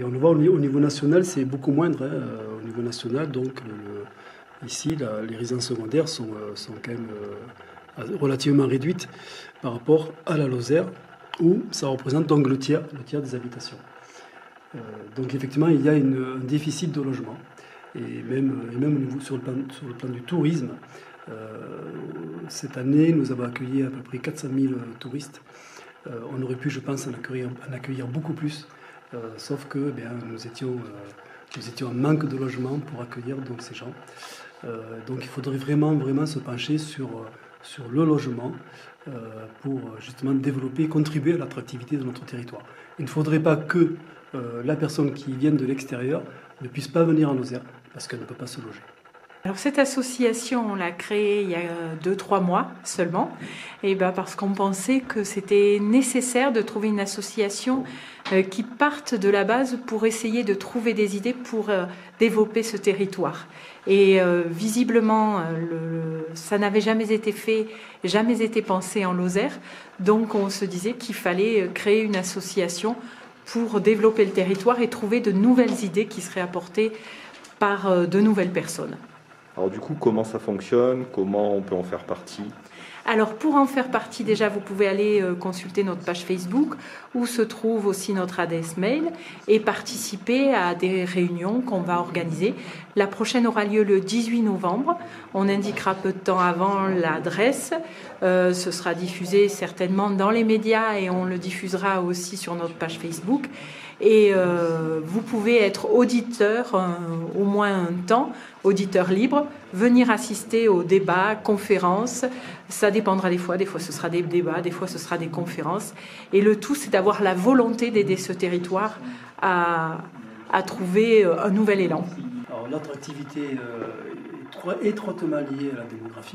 Et on le voit au niveau national, c'est beaucoup moindre. Au niveau national, donc ici, les résidences secondaires sont quand même relativement réduites par rapport à la Lozère, où ça représente donc le tiers des habitations. Donc effectivement, il y a un déficit de logement. Et même au niveau, sur le plan du tourisme, cette année, nous avons accueilli à peu près 400 000 touristes. On aurait pu, je pense, en accueillir beaucoup plus, sauf que nous étions en manque de logement pour accueillir donc, ces gens. Donc il faudrait vraiment se pencher sur le logement pour justement développer et contribuer à l'attractivité de notre territoire. Il ne faudrait pas que la personne qui vient de l'extérieur ne puisse pas venir en Lozère parce qu'elle ne peut pas se loger. Alors cette association, on l'a créée il y a 2-3 mois seulement, et parce qu'on pensait que c'était nécessaire de trouver une association qui parte de la base pour essayer de trouver des idées pour développer ce territoire. Et visiblement, ça n'avait jamais été fait, jamais été pensé en Lozère, donc on se disait qu'il fallait créer une association pour développer le territoire et trouver de nouvelles idées qui seraient apportées par de nouvelles personnes. Alors du coup, comment ça fonctionne? Comment on peut en faire partie? Alors pour en faire partie, déjà, vous pouvez aller consulter notre page Facebook où se trouve aussi notre adresse mail et participer à des réunions qu'on va organiser. La prochaine aura lieu le 18 novembre. On indiquera peu de temps avant l'adresse. Ce sera diffusé certainement dans les médias et on le diffusera aussi sur notre page Facebook. Et vous pouvez être auditeur au moins un temps, auditeur libre, venir assister aux débats, conférences. Ça dépendra des fois ce sera des débats, des fois ce sera des conférences. Et le tout, c'est d'avoir la volonté d'aider ce territoire à trouver un nouvel élan. Alors l'attractivité est étroitement liée à la démographie.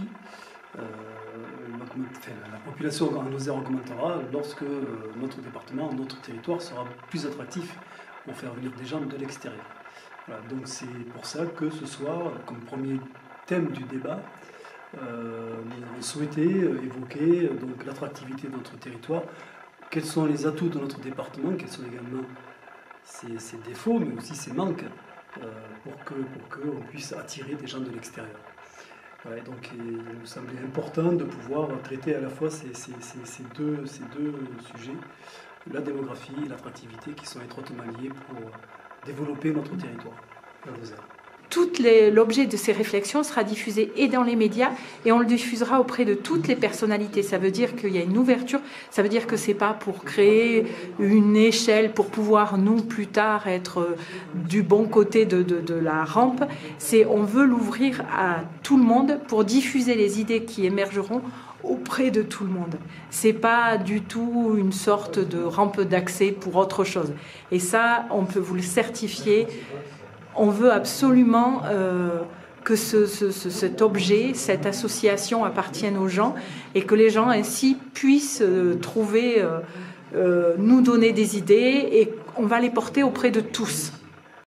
La population en Lozère augmentera lorsque notre département, notre territoire sera plus attractif pour faire venir des gens de l'extérieur. Voilà, donc c'est pour ça que ce soir, comme premier thème du débat, nous avons souhaité évoquer donc, l'attractivité de notre territoire, quels sont les atouts de notre département, quels sont également ses défauts, mais aussi ses manques, pour qu'on puisse attirer des gens de l'extérieur. Ouais, donc il nous semblait important de pouvoir traiter à la fois ces deux sujets, la démographie et l'attractivité, qui sont étroitement liés pour développer notre territoire, la Lozère. L'objet de ces réflexions sera diffusé et dans les médias et on le diffusera auprès de toutes les personnalités. Ça veut dire qu'il y a une ouverture, ça veut dire que c'est pas pour créer une échelle pour pouvoir nous plus tard être du bon côté de la rampe. On veut l'ouvrir à tout le monde pour diffuser les idées qui émergeront auprès de tout le monde. C'est pas du tout une sorte de rampe d'accès pour autre chose. Et ça, on peut vous le certifier. On veut absolument que cet objet, cette association appartienne aux gens et que les gens ainsi puissent nous donner des idées et on va les porter auprès de tous.